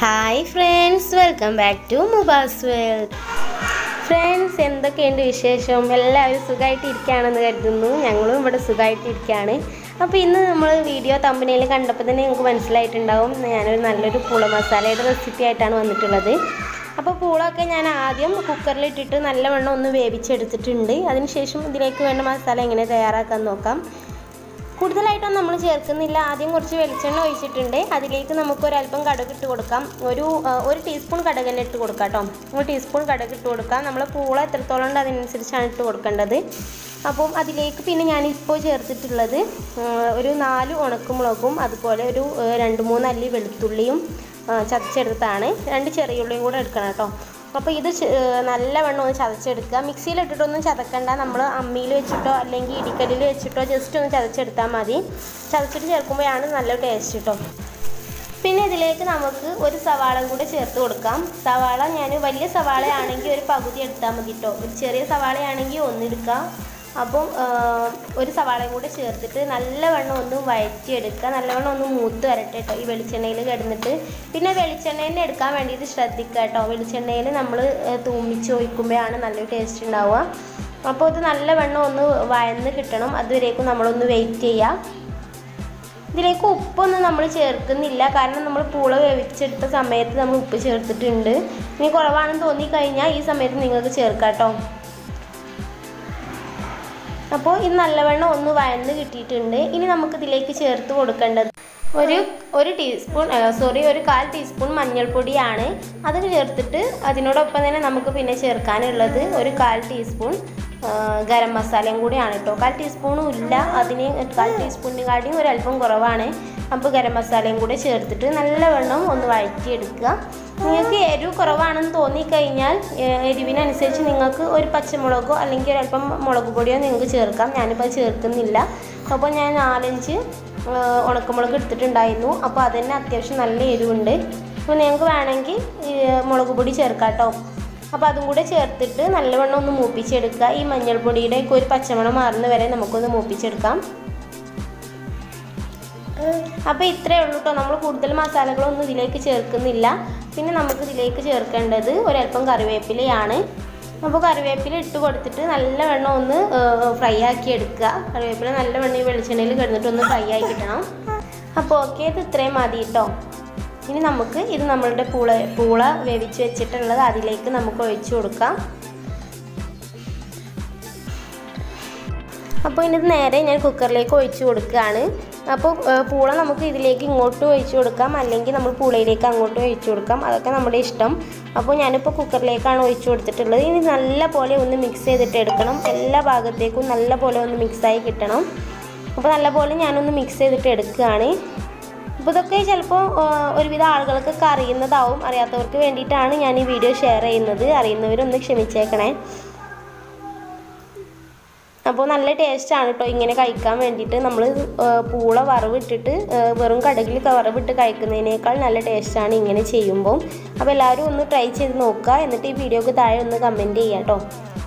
Hi friends, welcome back to Mubas world. Friends, എന്തൊക്കെയുണ്ട് വിശേഷം? എല്ലാവരും സുഖമായിട്ടിരിക്കുകയാണെന്ന് കരുതുന്നു. ഞങ്ങളും ഇവിടെ സുഖമായിട്ടിരിക്കുകയാണ്. അപ്പോൾ ഇന്ന് നമ്മൾ വീഡിയോ തമ്പനയിൽ കണ്ടപ്പോൾ തന്നെ നിങ്ങൾക്ക് മനസ്സിലായിട്ടുണ്ടാവും, ഞാനൊരു നല്ലൊരു പൂള മസാലയുടെ റെസിപ്പി ആയിട്ടാണ് വന്നിട്ടുള്ളത്. അപ്പോൾ പൂളൊക്കെ ഞാൻ ആദ്യം കുക്കറിലിട്ടിട്ട് നല്ലവണ്ണം ഒന്ന് വേവിച്ചെടുത്തിട്ടുണ്ട്. അതിനുശേഷം ഇതിലേക്ക് വേണ്ട മസാല എങ്ങനെ തയ്യാറാക്കാൻ നോക്കാം. കൂടുതലായിട്ടൊന്നും നമ്മൾ ചേർക്കുന്നില്ല. ആദ്യം കുറച്ച് വെളിച്ചെണ്ണ ഒഴിച്ചിട്ടുണ്ട്. അതിലേക്ക് നമുക്ക് ഒരല്പം കടുക് ഇട്ട് കൊടുക്കാം. ഒരു ടീസ്പൂൺ കടുക് തന്നെ ഇട്ട് കൊടുക്കാം കേട്ടോ. ഒരു ടീസ്പൂൺ കടുക് ഇട്ട് കൊടുക്കാം. നമ്മൾ പൂള എത്രത്തോളം ഉണ്ട് അതിനനുസരിച്ചാണ് ഇട്ട് കൊടുക്കേണ്ടത്. അപ്പം അതിലേക്ക് പിന്നെ ഞാനിപ്പോൾ ചേർത്തിട്ടുള്ളത് ഒരു 4 ഉണക്കമുളകും അതുപോലെ ഒരു 2-3 അല്ലി വെളുത്തുള്ളിയും ചതച്ചെടുത്താണ്. 2 ചെറിയ ഉള്ളിയും കൂടെ എടുക്കണം കേട്ടോ. അപ്പോൾ ഇത് നല്ലവണ്ണം ഒന്ന് ചതച്ചെടുക്കുക. മിക്സിയിലിട്ടിട്ടൊന്നും ചതക്കണ്ട. നമ്മൾ അമ്മിയിൽ വെച്ചിട്ടോ അല്ലെങ്കിൽ ഇടിക്കല്ലിൽ വെച്ചിട്ടോ ജസ്റ്റ് ഒന്ന് ചതച്ചെടുത്താൽ മതി. ചതച്ചിട്ട് ചേർക്കുമ്പോഴാണ് നല്ല ടേസ്റ്റ് കേട്ടോ. പിന്നെ ഇതിലേക്ക് നമുക്ക് ഒരു സവാള കൂടെ ചേർത്ത് കൊടുക്കാം. സവാള ഞാൻ വലിയ സവാളയാണെങ്കിൽ ഒരു പകുതി എടുത്താൽ മതി കേട്ടോ. ഒരു ചെറിയ സവാളയാണെങ്കിൽ ഒന്നെടുക്കാം. അപ്പം ഒരു സവാളയും കൂടെ ചേർത്തിട്ട് നല്ലവണ്ണം ഒന്ന് വഴറ്റിയെടുക്കുക. നല്ലവണ്ണം ഒന്ന് മൂത്ത് വരട്ടെ കേട്ടോ ഈ വെളിച്ചെണ്ണയിൽ കിടന്നിട്ട്. പിന്നെ വെളിച്ചെണ്ണയിൽ എടുക്കാൻ വേണ്ടിയിട്ട് ശ്രദ്ധിക്കുക കേട്ടോ. വെളിച്ചെണ്ണയിൽ നമ്മൾ തൂമിച്ച് ഒഴിക്കുമ്പോഴാണ് നല്ലൊരു ടേസ്റ്റ് ഉണ്ടാവുക. അപ്പോൾ ഇത് നല്ലവണ്ണം ഒന്ന് വഴന്ന് കിട്ടണം. അതുവരേക്കും നമ്മളൊന്ന് വെയിറ്റ് ചെയ്യാം. ഇതിലേക്ക് ഉപ്പൊന്നും നമ്മൾ ചേർക്കുന്നില്ല, കാരണം നമ്മൾ പൂള വേവിച്ചെടുത്ത സമയത്ത് നമ്മൾ ഉപ്പ് ചേർത്തിട്ടുണ്ട്. ഇനി കുറവാണെന്ന് തോന്നിക്കഴിഞ്ഞാൽ ഈ സമയത്ത് നിങ്ങൾക്ക് ചേർക്കാം കേട്ടോ. അപ്പോൾ ഇത് നല്ലവണ്ണം ഒന്ന് വഴന്ന് കിട്ടിയിട്ടുണ്ട്. ഇനി നമുക്കിതിലേക്ക് ചേർത്ത് കൊടുക്കേണ്ടത് ഒരു 1/4 ടീസ്പൂൺ മഞ്ഞൾപ്പൊടിയാണ്. അത് ചേർത്തിട്ട് അതിനോടൊപ്പം തന്നെ നമുക്ക് പിന്നെ ചേർക്കാനുള്ളത് ഒരു 1/4 ടീസ്പൂൺ ഗരം മസാലയും കൂടിയാണ് കേട്ടോ. 1/4 ടീസ്പൂണും ഇല്ല, അതിന് 1/4 ടീസ്പൂണിനെക്കാട്ടിയും ഒരല്പം കുറവാണ്. അപ്പോൾ ഗരം മസാലയും കൂടെ ചേർത്തിട്ട് നല്ലവണ്ണം ഒന്ന് വഴറ്റിയെടുക്കുക. നിങ്ങൾക്ക് എരിവ് കുറവാണെന്ന് തോന്നിക്കഴിഞ്ഞാൽ എരിവിനനുസരിച്ച് നിങ്ങൾക്ക് ഒരു പച്ചമുളകോ അല്ലെങ്കിൽ ഒരല്പം മുളക് പൊടിയോ നിങ്ങൾക്ക് ചേർക്കാം. ഞാനിപ്പോൾ ചേർക്കുന്നില്ല. അപ്പോൾ ഞാൻ 4-5 ഉണക്കമുളക് എടുത്തിട്ടുണ്ടായിരുന്നു. അപ്പോൾ അതുതന്നെ അത്യാവശ്യം നല്ല എരിവുണ്ട്. അപ്പോൾ നിങ്ങൾക്ക് വേണമെങ്കിൽ മുളക് പൊടി ചേർക്കാം കേട്ടോ. അപ്പോൾ അതും കൂടെ ചേർത്തിട്ട് നല്ലവണ്ണം ഒന്ന് മൂപ്പിച്ചെടുക്കുക. ഈ മഞ്ഞൾപ്പൊടിയുടെ ഒക്കെ ഒരു പച്ചമണം മാറുന്ന വരെ നമുക്കൊന്ന് മൂപ്പിച്ചെടുക്കാം. അപ്പോൾ ഇത്രയേ ഉള്ളൂ കേട്ടോ. നമ്മൾ കൂടുതൽ മസാലകളൊന്നും ഇതിലേക്ക് ചേർക്കുന്നില്ല. പിന്നെ നമുക്ക് ഇതിലേക്ക് ചേർക്കേണ്ടത് ഒരല്പം കറിവേപ്പിലയാണ്. അപ്പോൾ കറിവേപ്പില ഇട്ട് കൊടുത്തിട്ട് നല്ലവണ്ണം ഒന്ന് ഫ്രൈ ആക്കി എടുക്കുക. കറിവേപ്പില നല്ലവണ്ണം ഈ വെളിച്ചെണ്ണയിൽ കിടന്നിട്ട് ഒന്ന് ഫ്രൈ ആയി കിട്ടണം. അപ്പോൾ ഓക്കെ, ഇത് ഇത്രയും മതി കേട്ടോ. ഇനി നമുക്ക് ഇത് നമ്മളുടെ പൂള വേവിച്ച് വെച്ചിട്ടുള്ളത് അതിലേക്ക് നമുക്ക് ഒഴിച്ചു കൊടുക്കാം. അപ്പോൾ ഇനി നേരെ ഞാൻ കുക്കറിലേക്ക് ഒഴിച്ചു കൊടുക്കുകയാണ്. അപ്പോൾ പൂള നമുക്ക് ഇതിലേക്ക് ഇങ്ങോട്ടും ഒഴിച്ചു കൊടുക്കാം, അല്ലെങ്കിൽ നമ്മൾ പൂളയിലേക്ക് അങ്ങോട്ടും ഒഴിച്ചു കൊടുക്കാം. അതൊക്കെ നമ്മുടെ ഇഷ്ടം. അപ്പോൾ ഞാനിപ്പോൾ കുക്കറിലേക്കാണ് ഒഴിച്ചു കൊടുത്തിട്ടുള്ളത്. ഇനി നല്ല പോലെ ഒന്ന് മിക്സ് ചെയ്തിട്ട് എടുക്കണം. എല്ലാ ഭാഗത്തേക്കും നല്ല പോലെ ഒന്ന് മിക്സായി കിട്ടണം. അപ്പോൾ നല്ല പോലെ ഞാനൊന്ന് മിക്സ് ചെയ്തിട്ട് എടുക്കുകയാണ്. അപ്പോൾ ഇതൊക്കെ ചിലപ്പോൾ ഒരുവിധ ആളുകൾക്കൊക്കെ അറിയുന്നതാവും. അറിയാത്തവർക്ക് വേണ്ടിയിട്ടാണ് ഞാൻ ഈ വീഡിയോ ഷെയർ ചെയ്യുന്നത്. അറിയുന്നവരൊന്ന് ക്ഷമിച്ചേക്കണേ. അപ്പോൾ നല്ല ടേസ്റ്റാണ് കേട്ടോ ഇങ്ങനെ കഴിക്കാൻ വേണ്ടിയിട്ട്. നമ്മൾ പൂള വറവിട്ടിട്ട് വെറും കടുകിൽ വറവിട്ട് കഴിക്കുന്നതിനേക്കാൾ നല്ല ടേസ്റ്റാണ് ഇങ്ങനെ ചെയ്യുമ്പോൾ. അപ്പോൾ എല്ലാവരും ഒന്ന് ട്രൈ ചെയ്ത് നോക്കുക. എന്നിട്ട് ഈ വീഡിയോക്ക് താഴെ ഒന്ന് കമൻറ്റ് ചെയ്യുക കേട്ടോ.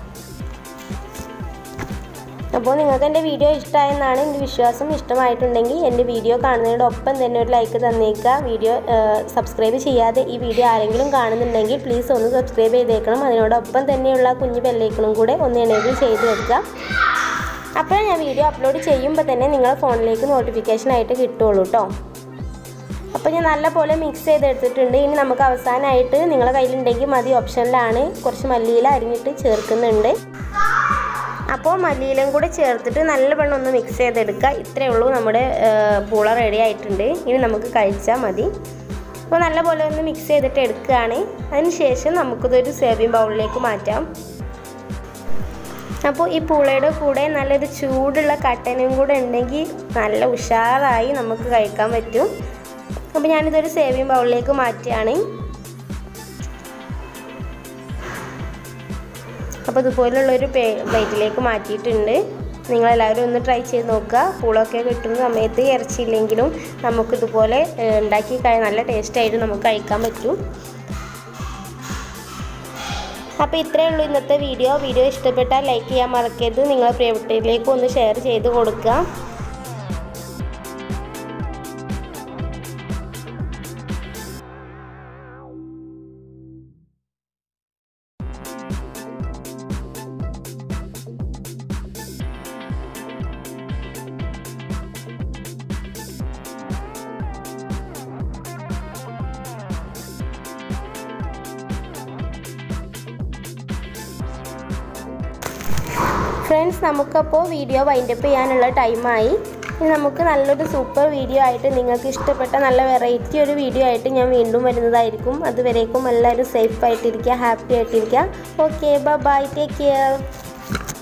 അപ്പോൾ നിങ്ങൾക്ക് എൻ്റെ വീഡിയോ ഇഷ്ടമായെന്നാണ് എൻ്റെ വിശ്വാസം. ഇഷ്ടമായിട്ടുണ്ടെങ്കിൽ എൻ്റെ വീഡിയോ കാണുന്നതിനോടൊപ്പം തന്നെ ഒരു ലൈക്ക് തന്നേക്കുക. വീഡിയോ സബ്സ്ക്രൈബ് ചെയ്യാതെ ഈ വീഡിയോ ആരെങ്കിലും കാണുന്നുണ്ടെങ്കിൽ പ്ലീസ് ഒന്ന് സബ്സ്ക്രൈബ് ചെയ്തേക്കണം. അതിനോടൊപ്പം തന്നെയുള്ള കുഞ്ഞു ബെല്ലൈക്കണും കൂടെ ഒന്ന് എനേബിൾ ചെയ്ത് വെക്കുക. അപ്പോൾ ഞാൻ വീഡിയോ അപ്ലോഡ് ചെയ്യുമ്പോൾ തന്നെ നിങ്ങളുടെ ഫോണിലേക്ക് നോട്ടിഫിക്കേഷനായിട്ട് കിട്ടുള്ളൂ കേട്ടോ. അപ്പോൾ ഞാൻ നല്ലപോലെ മിക്സ് ചെയ്തെടുത്തിട്ടുണ്ട്. ഇനി നമുക്ക് അവസാനമായിട്ട് നിങ്ങളുടെ കയ്യിലുണ്ടെങ്കിൽ മതി, ഓപ്ഷനിലാണ്, കുറച്ച് മല്ലിയില അരിഞ്ഞിട്ട് ചേർക്കുന്നുണ്ട്. അപ്പോൾ മല്ലിയിലും കൂടെ ചേർത്തിട്ട് നല്ലവണ്ണം ഒന്ന് മിക്സ് ചെയ്തെടുക്കുക. ഇത്രയേ ഉള്ളൂ, നമ്മുടെ പൂള റെഡി ആയിട്ടുണ്ട്. ഇനി നമുക്ക് കഴിച്ചാൽ മതി. അപ്പോൾ നല്ലപോലെ ഒന്ന് മിക്സ് ചെയ്തിട്ട് എടുക്കുകയാണ്. അതിനുശേഷം നമുക്കിതൊരു സേവിങ് ബൗളിലേക്ക് മാറ്റാം. അപ്പോൾ ഈ പൂളയുടെ കൂടെ നല്ലൊരു ചൂടുള്ള കട്ടനും കൂടെ ഉണ്ടെങ്കിൽ നല്ല ഉഷാറായി നമുക്ക് കഴിക്കാൻ പറ്റും. അപ്പോൾ ഞാനിതൊരു സേവിങ് ബൗളിലേക്ക് മാറ്റുകയാണ്. അപ്പോൾ ഇതുപോലുള്ളൊരു പ്ലേറ്റിലേക്ക് മാറ്റിയിട്ടുണ്ട്. നിങ്ങളെല്ലാവരും ഒന്ന് ട്രൈ ചെയ്ത് നോക്കുക. പൂളൊക്കെ കിട്ടുന്ന സമയത്ത് ഇറച്ചിയില്ലെങ്കിലും നമുക്കിതുപോലെ ഉണ്ടാക്കി നല്ല ടേസ്റ്റായിട്ട് നമുക്ക് കഴിക്കാൻ പറ്റും. അപ്പോൾ ഇത്രയേ ഉള്ളൂ ഇന്നത്തെ വീഡിയോ. ഇഷ്ടപ്പെട്ടാൽ ലൈക്ക് ചെയ്യാൻ മറക്കരുത്. നിങ്ങളെ പ്രിയപ്പെട്ടവരിലേക്ക് ഒന്ന് ഷെയർ ചെയ്ത് കൊടുക്കുക. ഫ്രണ്ട്സ്, നമുക്കപ്പോൾ വീഡിയോ വൈൻഡപ്പ് ചെയ്യാനുള്ള ടൈമായി. ഇനി നമുക്ക് നല്ലൊരു സൂപ്പർ വീഡിയോ ആയിട്ട്, നിങ്ങൾക്ക് ഇഷ്ടപ്പെട്ട നല്ല വെറൈറ്റി ഒരു വീഡിയോ ആയിട്ട് ഞാൻ വീണ്ടും വരുന്നതായിരിക്കും. അതുവരേക്കും എല്ലാവരും സേഫ് ആയിട്ടിരിക്കുക, ഹാപ്പി ആയിട്ടിരിക്കുക. Okay, bye, take care.